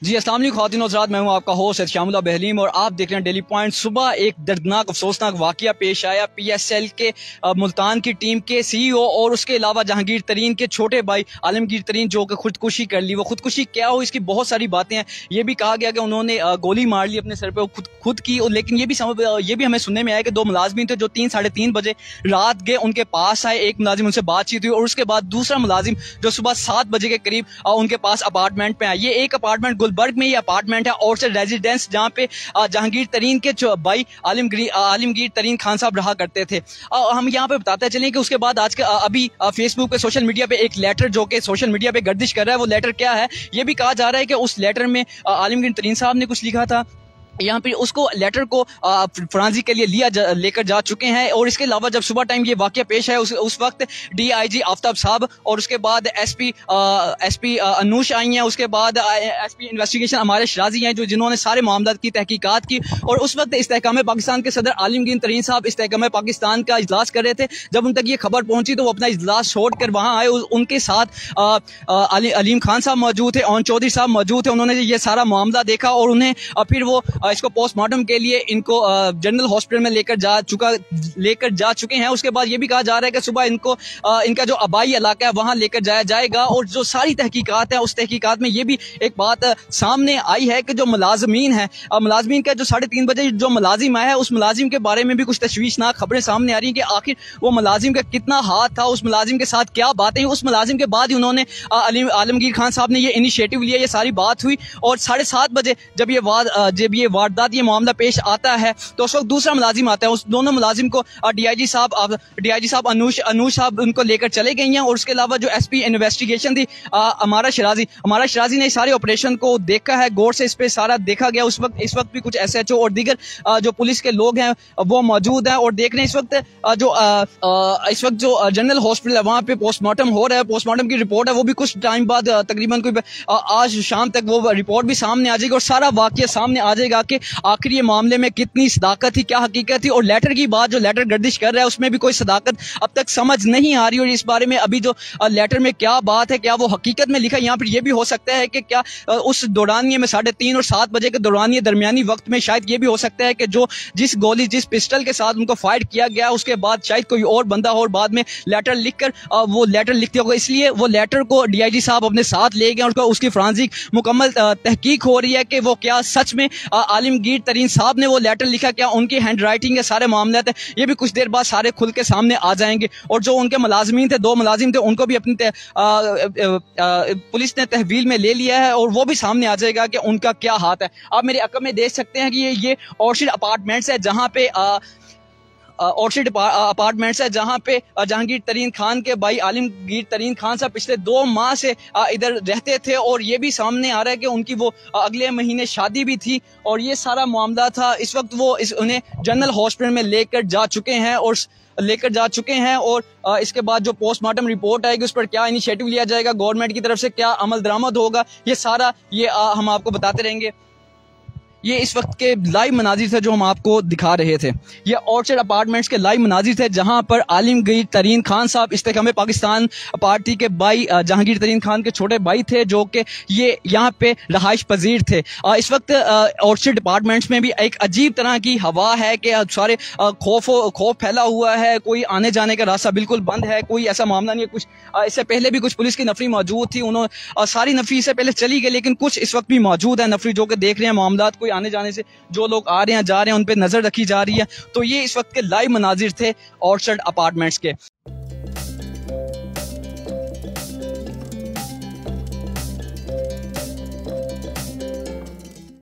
जी अस्सलाम वालेकुम ख़वातीन और हज़रात, मैं हूं आपका होस्ट शामुला बहलीम और आप देख रहे हैं डेली पॉइंट। सुबह एक दर्दनाक अफसोसनाक वाक़या पेश आया। PSL के मुल्तान की टीम के CEO और उसके अलावा जहांगीर तरीन के छोटे भाई आलमगीर तरीन जो कि खुदकुशी कर ली। वो खुदकुशी क्या हो, इसकी बहुत सारी बातें हैं। ये भी कहा गया कि उन्होंने गोली मार ली अपने सर पर, खुद की। लेकिन ये भी हमें सुनने में आया कि दो मुलाजिम थे जो 3-3:30 बजे रात गए, उनके पास आए, एक मुलाजिम उनसे बातचीत हुई और उसके बाद दूसरा मुलाजिम जो सुबह 7 बजे के करीब उनके पास अपार्टमेंट में आया। ये एक अपार्टमेंट गुलबर्ग में ये अपार्टमेंट है और से रेजिडेंस जहाँ पे जहांगीर तरीन के भाई आलमगीर तरीन खान साहब रहा करते थे। हम यहाँ पे बताते चलें कि उसके बाद आज के अभी फेसबुक पे सोशल मीडिया पे एक लेटर जो कि सोशल मीडिया पे गर्दिश कर रहा है, वो लेटर क्या है ये भी कहा जा रहा है कि उस लेटर में आलमगीर तरीन साहब ने कुछ लिखा था। यहाँ पे उसको लेटर को फरांसी के लिए लेकर जा चुके हैं। और इसके अलावा जब सुबह टाइम ये वाकया पेश है उस वक्त DIG आफ्ताब साहब और उसके बाद SP अनूश आई हैं, उसके बाद SP इन्वेस्टिगेशन हमारे शराजी हैं जिन्होंने सारे मामला की तहकीकात की। और उस वक्त इस्तेहकाम पाकिस्तान के सदर आलमगीर तरीन साहब इस्तेहकाम पाकिस्तान का इजलास कर रहे थे। जब उन तक ये खबर पहुंची तो वो अपना इजलास छोड़ कर वहाँ आए। उनके साथ अलीम खान साहब मौजूद थे, ओन चौधरी साहब मौजूद थे। उन्होंने ये सारा मामला देखा और उन्हें फिर वो इसको पोस्टमार्टम के लिए इनको जनरल हॉस्पिटल में लेकर जा चुके हैं। उसके बाद ये भी कहा जा रहा है कि सुबह इनको इनका जो आबाई इलाका है वहां लेकर जाया जाएगा। और जो सारी तहकीकात है उस तहकीकात में ये भी एक बात सामने आई है कि जो मुलाजमीन है, मुलाजमीन का जो 3:30 बजे जो मुलाजिम आया है उस मुलाजिम के बारे में भी कुछ तशवीशनाक खबरें सामने आ रही हैं कि आखिर वो मुलाजिम का कितना हाथ था, उस मुलाजिम के साथ क्या बातें। उस मुलाजिम के बाद ही उन्होंने आलमगीर खान साहब ने ये इनिशिएटिव लिया, ये सारी बात हुई। और 7:30 बजे जब ये वारदात ये मामला पेश आता है तो उस वक्त दूसरा मुलाजिम आता है। उस दोनों मुलाजिम को DIG साहब अनूश साहब उनको लेकर चले गए हैं। और उसके अलावा जो SP इन्वेस्टिगेशन थी हमारा शराजी ने सारे ऑपरेशन को देखा है, गौर से इस पे सारा देखा गया। इस वक्त भी कुछ SHO और दीगर जो पुलिस के लोग हैं वो मौजूद हैं और देख रहे हैं। इस वक्त जो जनरल हॉस्पिटल है वहाँ पे पोस्टमार्टम हो रहा है। पोस्टमार्टम की रिपोर्ट है वो भी कुछ टाइम बाद तकरीबन कोई आज शाम तक वो रिपोर्ट भी सामने आ जाएगी और सारा वाकया सामने आ जाएगा कि आखिर ये मामले में कितनी सदाकत थी, क्या हकीकत थी। और लेटर की बात जो लेटर गर्दिश कर रहा है उसमें भी कोई सदाकत अब तक समझ नहीं आ रही। और इस बारे में अभी जो लेटर में क्या बात है, क्या वो हकीकत में लिखा है। यहाँ पर यह भी हो सकता है कि क्या उस दौरानिये में 3:30 और 7 बजे के दौरानिये दरमियानी वक्त में शायद ये भी हो सकता है कि जिस पिस्टल के साथ उनको फायर किया गया उसके बाद शायद कोई और बंदा और बाद में लेटर लिखकर वो लेटर लिखते होगा। इसलिए वो लेटर को DIG साहब अपने साथ ले गए और उसकी फॉरेंसिक मुकम्मल तहकीक हो रही है कि वो क्या सच में आलमगीर तरीन साहब ने वो लेटर लिखा, क्या उनकी हैंड राइटिंग है, सारे मामले थे। ये भी कुछ देर बाद सारे खुल के सामने आ जाएंगे। और जो उनके मुलाजमीन थे, 2 मुलाजिम थे, उनको भी अपनी पुलिस ने तहवील में ले लिया है और वो भी सामने आ जाएगा कि उनका क्या हाथ है। आप मेरे अकब में देख सकते हैं कि ये ऑर्चिड अपार्टमेंट्स है जहाँ पे जहाँ पे जहांगीर तरीन खान के भाई आलमगीर तरीन खान साहब पिछले 2 माह से इधर रहते थे। और ये भी सामने आ रहा है कि उनकी वो अगले महीने शादी भी थी और ये सारा मामला था। इस वक्त वो उन्हें जनरल हॉस्पिटल में लेकर जा चुके हैं और इसके बाद जो पोस्टमार्टम रिपोर्ट आएगी उस पर क्या इनिशिएटिव लिया जाएगा, गवर्नमेंट की तरफ से क्या अमल दरामद होगा, ये सारा हम आपको बताते रहेंगे। ये इस वक्त के लाइव मनाजिर थे जो हम आपको दिखा रहे थे। ये ऑर्चर्ड अपार्टमेंट्स के लाइव मनाजिर थे जहां पर आलमगीर तरीन खान साहब इस्तेहकाम पाकिस्तान पार्टी के भाई जहांगीर तरीन खान के छोटे भाई थे जो कि ये यहाँ पे रहाइश पजीर थे। इस वक्त ऑर्चर्ड अपार्टमेंट्स में भी एक अजीब तरह की हवा है कि सारे खौफ फैला हुआ है, कोई आने जाने का रास्ता बिल्कुल बंद है, कोई ऐसा मामला नहीं है। कुछ इससे पहले भी कुछ पुलिस की नफरी मौजूद थी, उन्होंने सारी नफरी इससे पहले चली गई, लेकिन कुछ इस वक्त भी मौजूद है नफरी जो कि देख रहे हैं मामला। कोई आने जाने से जो लोग आ रहे हैं जा रहे हैं उन पे नजर रखी जा रही है। तो ये इस वक्त के लाइव मनाजिर थे ऑर्चर्ड अपार्टमेंट्स के।